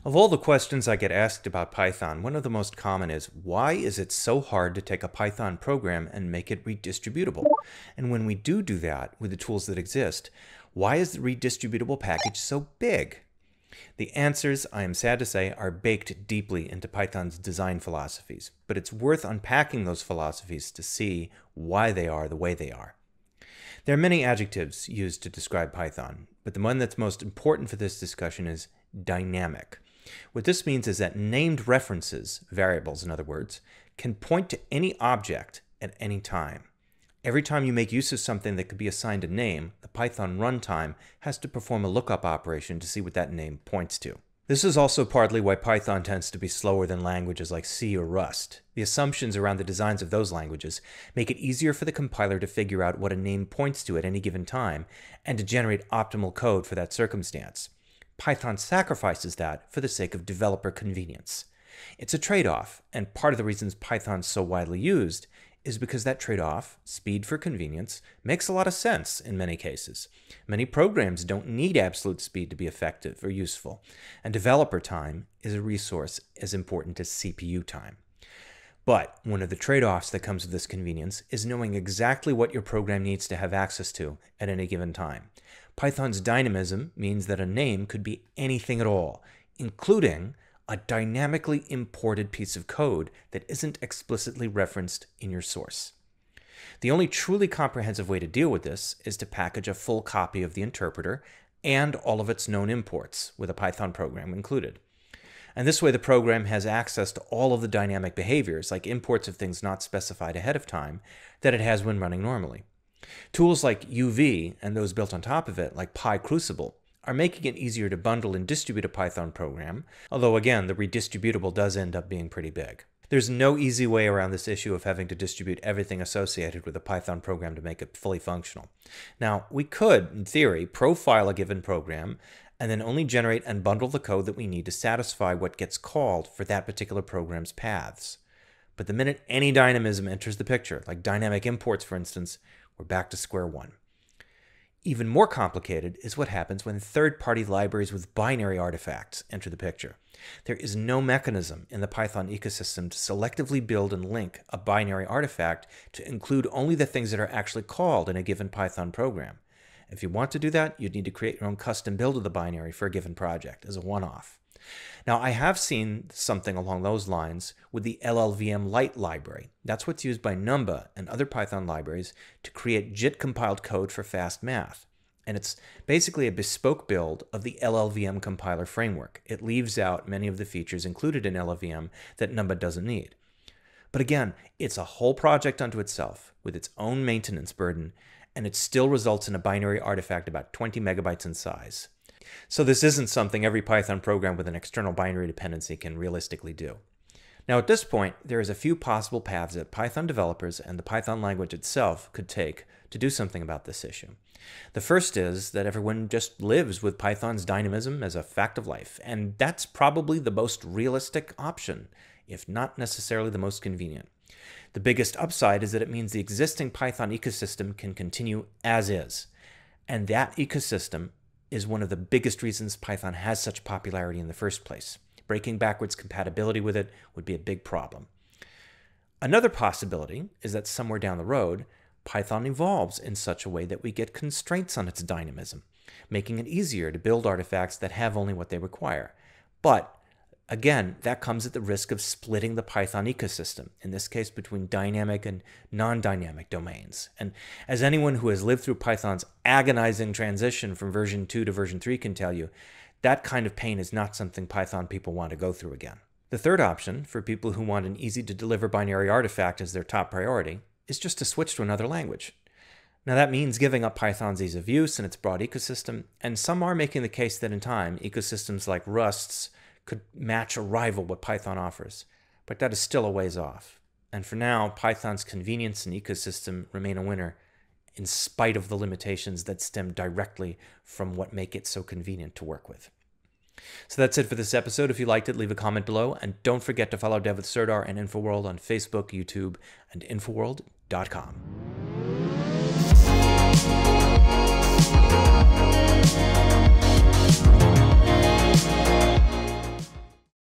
Of all the questions I get asked about Python, one of the most common is, why is it so hard to take a Python program and make it redistributable? And when we do that with the tools that exist, why is the redistributable package so big? The answers, I am sad to say, are baked deeply into Python's design philosophies, but it's worth unpacking those philosophies to see why they are the way they are. There are many adjectives used to describe Python, but the one that's most important for this discussion is dynamic. What this means is that named references, variables in other words, can point to any object at any time. Every time you make use of something that could be assigned a name, the Python runtime has to perform a lookup operation to see what that name points to. This is also partly why Python tends to be slower than languages like C or Rust. The assumptions around the designs of those languages make it easier for the compiler to figure out what a name points to at any given time and to generate optimal code for that circumstance. Python sacrifices that for the sake of developer convenience. It's a trade-off, and part of the reasons Python's so widely used is because that trade-off, speed for convenience, makes a lot of sense in many cases. Many programs don't need absolute speed to be effective or useful, and developer time is a resource as important as CPU time. But one of the trade-offs that comes with this convenience is knowing exactly what your program needs to have access to at any given time. Python's dynamism means that a name could be anything at all, including a dynamically imported piece of code that isn't explicitly referenced in your source. The only truly comprehensive way to deal with this is to package a full copy of the interpreter and all of its known imports with a Python program included. And this way the program has access to all of the dynamic behaviors, like imports of things not specified ahead of time, that it has when running normally. Tools like UV and those built on top of it, like PyCrucible, are making it easier to bundle and distribute a Python program, although again, the redistributable does end up being pretty big. There's no easy way around this issue of having to distribute everything associated with a Python program to make it fully functional. Now, we could, in theory, profile a given program and then only generate and bundle the code that we need to satisfy what gets called for that particular program's paths. But the minute any dynamism enters the picture, like dynamic imports for instance, we're back to square one. Even more complicated is what happens when third-party libraries with binary artifacts enter the picture. There is no mechanism in the Python ecosystem to selectively build and link a binary artifact to include only the things that are actually called in a given Python program. If you want to do that, you'd need to create your own custom build of the binary for a given project as a one-off. Now, I have seen something along those lines with the LLVM Lite library. That's what's used by Numba and other Python libraries to create JIT-compiled code for fast math. And it's basically a bespoke build of the LLVM compiler framework. It leaves out many of the features included in LLVM that Numba doesn't need. But again, it's a whole project unto itself with its own maintenance burden, and it still results in a binary artifact about 20 megabytes in size. So this isn't something every Python program with an external binary dependency can realistically do. Now at this point, there is a few possible paths that Python developers and the Python language itself could take to do something about this issue. The first is that everyone just lives with Python's dynamism as a fact of life, and that's probably the most realistic option, if not necessarily the most convenient. The biggest upside is that it means the existing Python ecosystem can continue as is, and that ecosystem is one of the biggest reasons Python has such popularity in the first place. Breaking backwards compatibility with it would be a big problem. Another possibility is that somewhere down the road, Python evolves in such a way that we get constraints on its dynamism, making it easier to build artifacts that have only what they require. But again, that comes at the risk of splitting the Python ecosystem, in this case between dynamic and non-dynamic domains. And as anyone who has lived through Python's agonizing transition from version 2 to version 3 can tell you, that kind of pain is not something Python people want to go through again. The third option, for people who want an easy-to-deliver binary artifact as their top priority, is just to switch to another language. Now that means giving up Python's ease of use and its broad ecosystem, and some are making the case that in time, ecosystems like Rust's could match or rival what Python offers, but that is still a ways off. And for now, Python's convenience and ecosystem remain a winner in spite of the limitations that stem directly from what make it so convenient to work with. So that's it for this episode. If you liked it, leave a comment below, and don't forget to follow Dev with Serdar and InfoWorld on Facebook, YouTube, and InfoWorld.com.